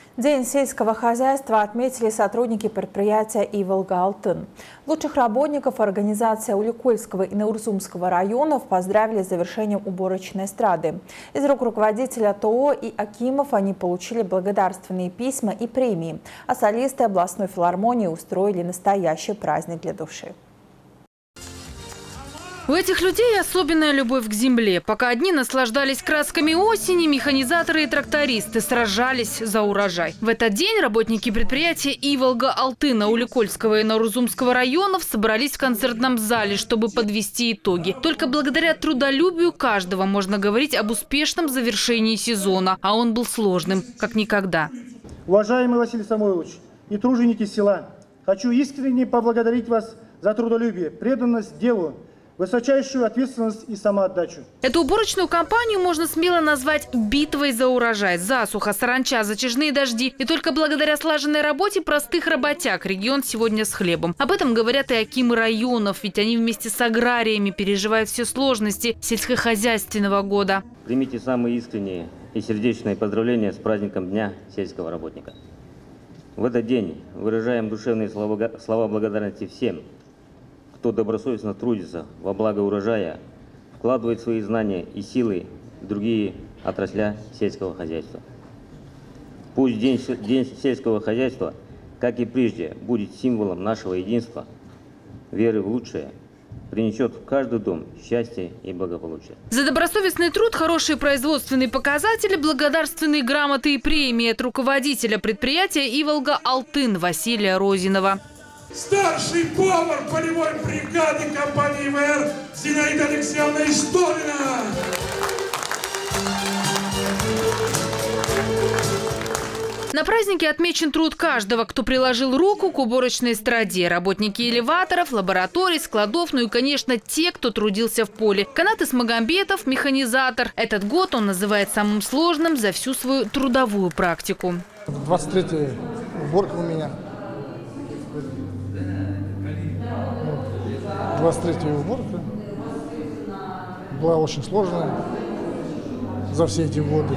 День сельского хозяйства отметили сотрудники предприятия «Иволга-Алтын». Лучших работников организации Уликольского и Наурзумского районов поздравили с завершением уборочной эстрады. Из рук руководителя ТО и акимов они получили благодарственные письма и премии, а солисты областной филармонии устроили настоящий праздник для души. У этих людей особенная любовь к земле. Пока одни наслаждались красками осени, механизаторы и трактористы сражались за урожай. В этот день работники предприятия «Иволга-Алтына» Уликольского и Наурзумского районов собрались в концертном зале, чтобы подвести итоги. Только благодаря трудолюбию каждого можно говорить об успешном завершении сезона. А он был сложным, как никогда. Уважаемый Василий Самойлович и труженики села, хочу искренне поблагодарить вас за трудолюбие, преданность делу, высочайшую ответственность и самоотдачу. Эту уборочную кампанию можно смело назвать битвой за урожай. Засуха, саранча, затяжные дожди. И только благодаря слаженной работе простых работяг регион сегодня с хлебом. Об этом говорят и акимы районов, ведь они вместе с аграриями переживают все сложности сельскохозяйственного года. Примите самые искренние и сердечные поздравления с праздником Дня сельского работника. В этот день выражаем душевные слова благодарности всем, кто добросовестно трудится во благо урожая, вкладывает свои знания и силы в другие отрасли сельского хозяйства. Пусть День сельского хозяйства, как и прежде, будет символом нашего единства, веры в лучшее, принесет в каждый дом счастье и благополучие. За добросовестный труд, хорошие производственные показатели, благодарственные грамоты и премии от руководителя предприятия «Иволга-Алтын» Василия Розинова. Старший повар полевой бригады компании ИВР Зинаида Алексеевна Историна. На празднике отмечен труд каждого, кто приложил руку к уборочной эстраде. Работники элеваторов, лабораторий, складов, ну и, конечно, те, кто трудился в поле. Канат Исмагамбетов – механизатор. Этот год он называет самым сложным за всю свою трудовую практику. 23-я уборка у меня. 23-я уборка была очень сложная за все эти годы.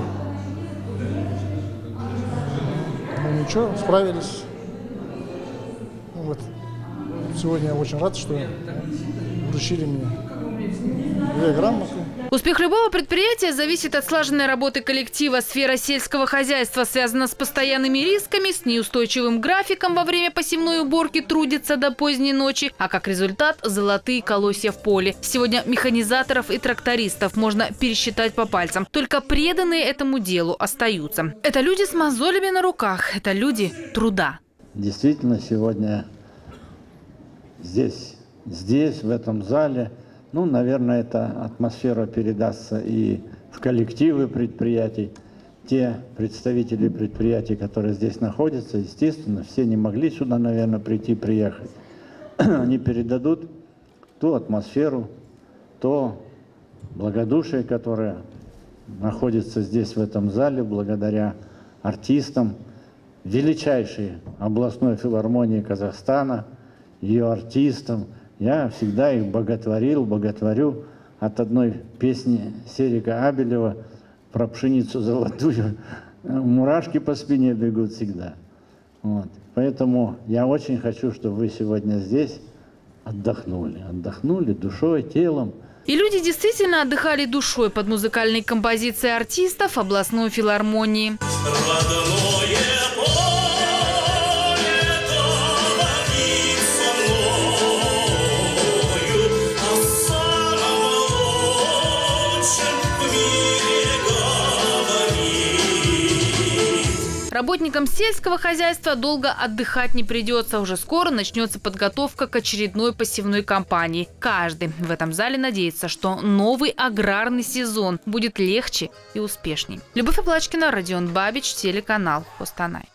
Ну ничего, справились. Вот. Сегодня я очень рад, что вручили мне 2 грамоты. Успех любого предприятия зависит от слаженной работы коллектива. Сфера сельского хозяйства связана с постоянными рисками, с неустойчивым графиком во время посевной уборки, трудится до поздней ночи. А как результат – золотые колосья в поле. Сегодня механизаторов и трактористов можно пересчитать по пальцам. Только преданные этому делу остаются. Это люди с мозолями на руках, это люди труда. Действительно, сегодня здесь, в этом зале, ну, наверное, эта атмосфера передастся и в коллективы предприятий. Те представители предприятий, которые здесь находятся, естественно, все не могли сюда, наверное, приехать. Они передадут ту атмосферу, то благодушие, которое находится здесь, в этом зале, благодаря артистам величайшей областной филармонии Казахстана, ее артистам. Я всегда их боготворю от одной песни Серика Абелева про пшеницу золотую. Мурашки по спине бегут всегда. Вот. Поэтому я очень хочу, чтобы вы сегодня здесь отдохнули душой, телом. И люди действительно отдыхали душой под музыкальной композицией артистов областной филармонии. Работникам сельского хозяйства долго отдыхать не придется. Уже скоро начнется подготовка к очередной посевной кампании. Каждый в этом зале надеется, что новый аграрный сезон будет легче и успешней. Любовь Оплачкина, Родион Бабич, телеканал Костанай.